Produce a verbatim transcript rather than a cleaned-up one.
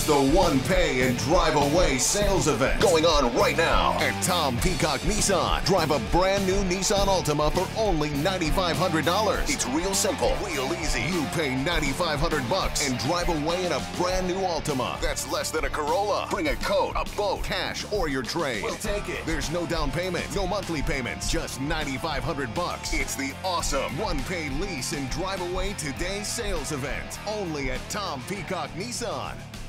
It's the One Pay and Drive Away sales event going on right now at Tom Peacock Nissan. Drive a brand new Nissan Altima for only nine thousand five hundred dollars. It's real simple, real easy. You pay nine thousand five hundred bucks and drive away in a brand new Altima. That's less than a Corolla. Bring a coat, a boat, cash, or your trade. We'll take it. There's no down payment, no monthly payments, just nine thousand five hundred bucks. It's the awesome One Pay Lease and Drive Away Today sales event only at Tom Peacock Nissan.